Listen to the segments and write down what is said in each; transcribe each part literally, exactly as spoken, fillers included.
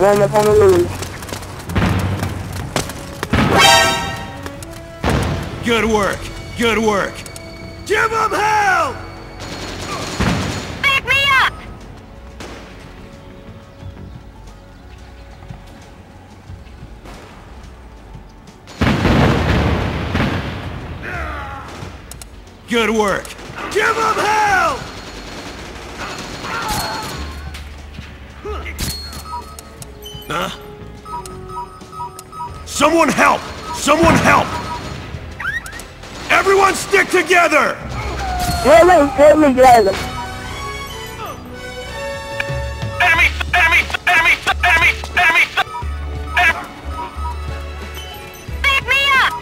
Going up on the roof. Good work. Good work. Give them hell! Back me up! Good work. Give them hell! Huh? Someone help! Someone help! Everyone stick together! Let me, let me get him. Enemy! Enemy! Enemy! Enemy! Enemy! Enemy! Back me up!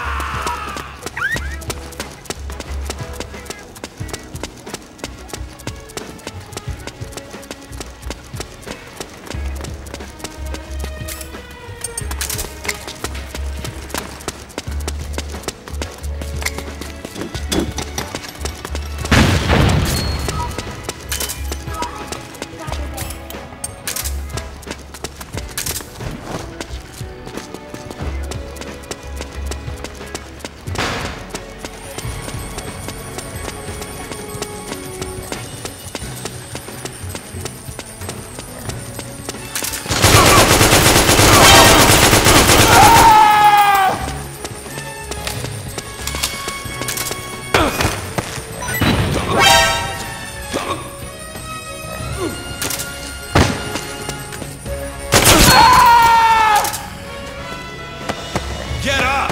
Get up!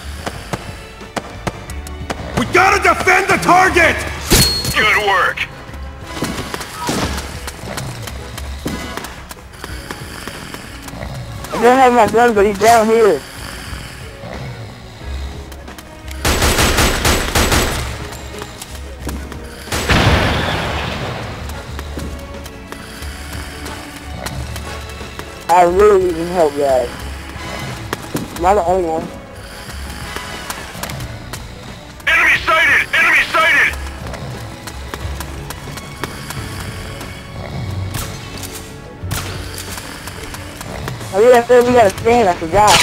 We gotta defend the target! Good work! I don't have my gun, but he's down here. I really need some help, guys. I'm not the only one. Enemy sighted! Enemy sighted! Oh yeah, I said we got a stand, I forgot.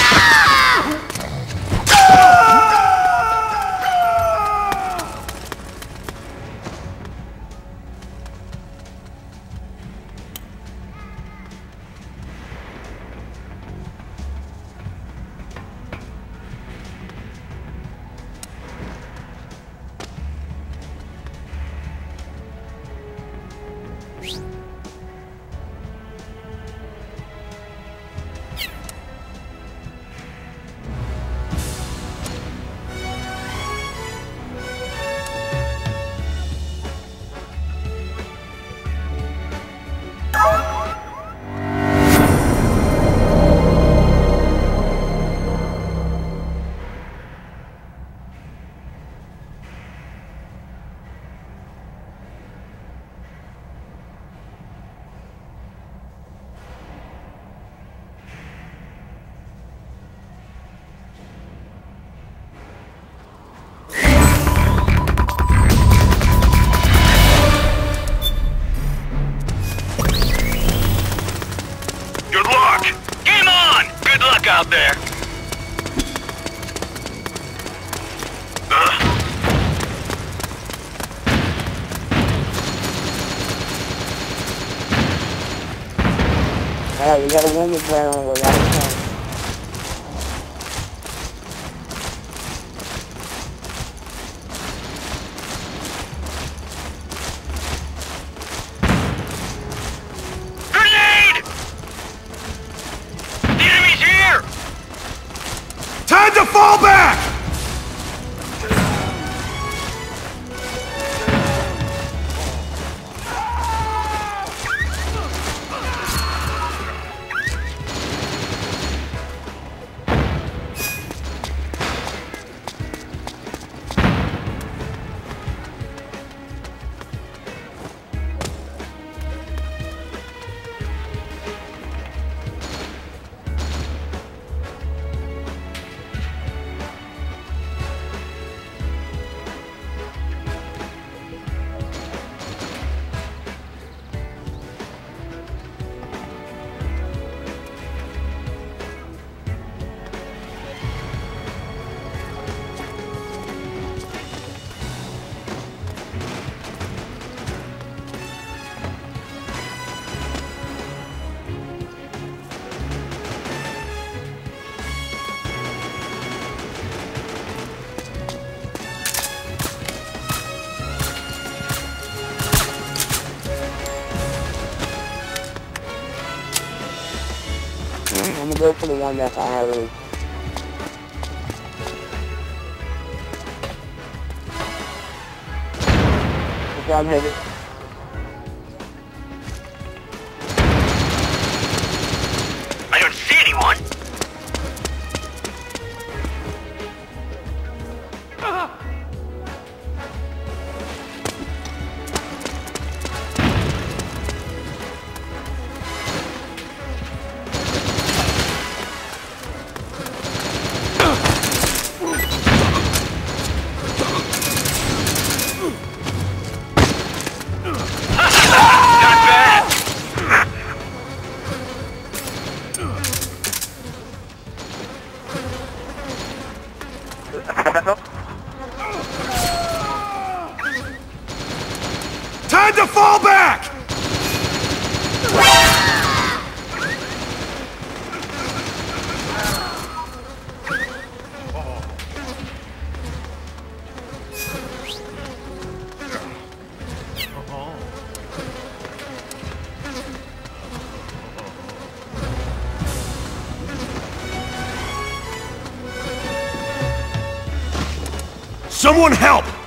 Out there. Uh. Alright, we got a woman playing on the right side. Time to fall back! go for the one that's on our roof. Good job, Heavy. I don't see anyone. Time to fall back! Someone help!